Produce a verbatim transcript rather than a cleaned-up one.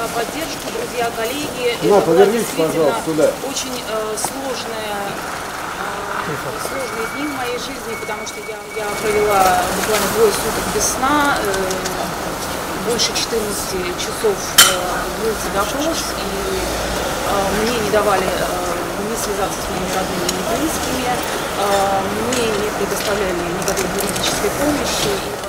за поддержку, друзья, коллеги. На, это была повернись, пожалуйста, туда. очень э, сложная, э, сложные дни в моей жизни, потому что я, я провела буквально двое суток без сна, э, больше четырнадцати часов э, длился допрос, и э, мне не давали э, не связаться с моими родными, ни близкими, э, мне не предоставляли никакой юридической помощи.